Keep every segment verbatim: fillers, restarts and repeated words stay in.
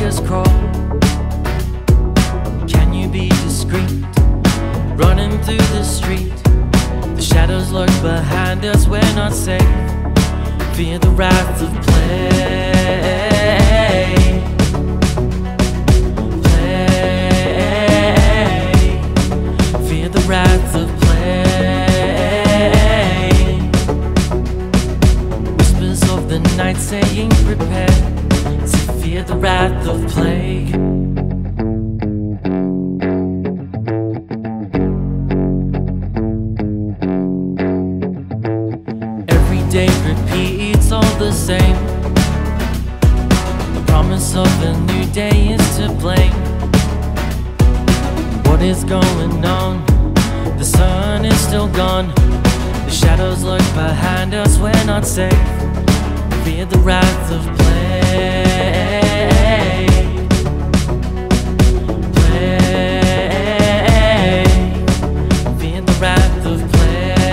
tigers crawl? Can you be discreet, running through the street? The shadows lurk behind us, we're not safe. Fear the wrath of play. Play. Fear the wrath of play. Whispers of the night saying prepare to fear the wrath of plague. Day repeats all the same. The promise of a new day is to blame. What is going on? The sun is still gone. The shadows lurk behind us, we're not safe. Fear the wrath of play. Play. Fear the wrath of play.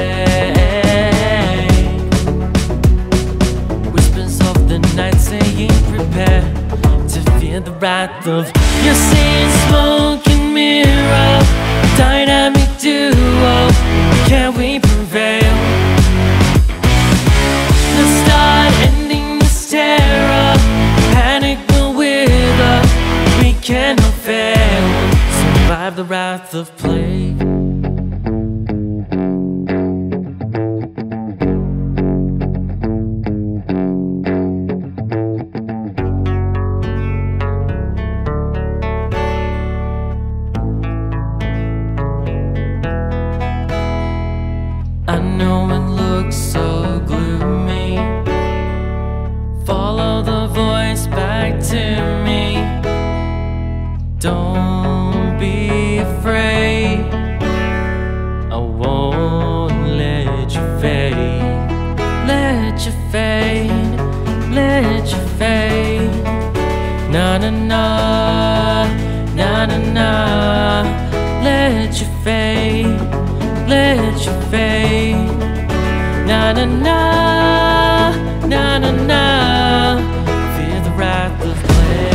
Night saying prepare to fear the wrath of. You're seeing smoke and mirror, dynamic duo. Can we prevail? Let's start ending this terror. Panic will wither. We cannot fail. Survive the wrath of plague. I know it looks so gloomy. Follow the voice back to me. Don't be afraid. I won't let you fade. Let you fade. Let you fade. Na na na. Na na na. Let you fade. Let you fade. Na na na, na na na. Fear the wrath of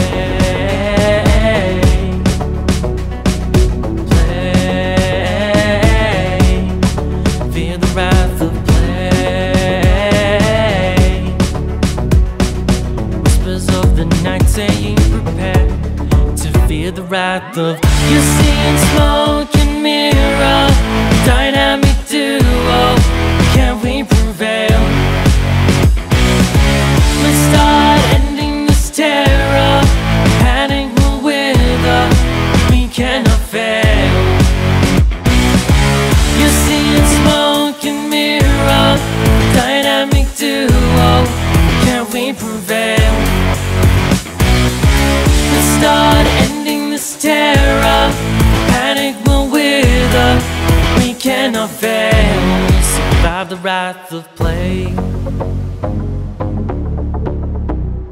play. Play. Fear the wrath of play. Whispers of the night saying prepare to fear the wrath of. You're seeing smoke and mirror, dynamic duo. Can we prevail? Let's start ending this terror. Panic will wither. We cannot fail. You're seeing smoke and mirror, dynamic duo. Can we prevail? Let's start ending this terror. Panic will wither. We cannot fail. Survive the wrath of plague.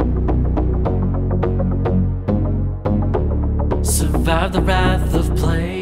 Survive the wrath of plague.